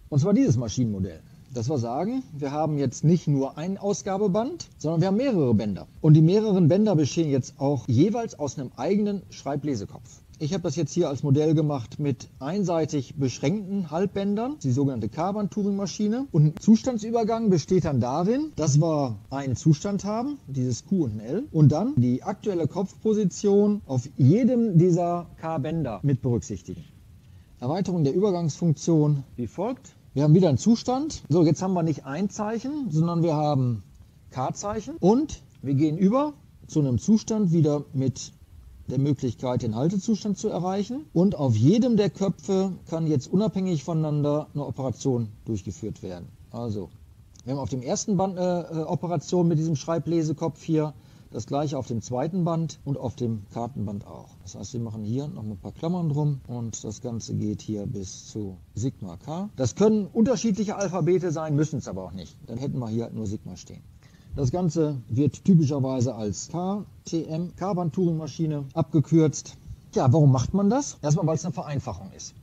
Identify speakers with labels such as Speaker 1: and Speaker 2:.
Speaker 1: Und zwar dieses Maschinenmodell. Dass wir sagen, wir haben jetzt nicht nur ein Ausgabeband, sondern wir haben mehrere Bänder. Und die mehreren Bänder bestehen jetzt auch jeweils aus einem eigenen Schreiblesekopf. Ich habe das jetzt hier als Modell gemacht mit einseitig beschränkten Halbbändern, die sogenannte K-Band-Touring-Maschine. Und ein Zustandsübergang besteht dann darin, dass wir einen Zustand haben, dieses Q und ein L, und dann die aktuelle Kopfposition auf jedem dieser K-Bänder mit berücksichtigen. Erweiterung der Übergangsfunktion wie folgt. Wir haben wieder einen Zustand. So, jetzt haben wir nicht ein Zeichen, sondern wir haben K-Zeichen. Und wir gehen über zu einem Zustand wieder mit der Möglichkeit, den Haltezustand zu erreichen. Und auf jedem der Köpfe kann jetzt unabhängig voneinander eine Operation durchgeführt werden. Also, wir haben auf dem ersten Band eine Operation mit diesem Schreiblesekopf hier. Das gleiche auf dem zweiten Band und auf dem Kartenband auch. Das heißt, wir machen hier noch ein paar Klammern drum und das Ganze geht hier bis zu Sigma K. Das können unterschiedliche Alphabete sein, müssen es aber auch nicht. Dann hätten wir hier nur Sigma stehen. Das Ganze wird typischerweise als KTM, K-Band-Touring-Maschine, abgekürzt. Ja, warum macht man das? Erstmal, weil es eine Vereinfachung ist.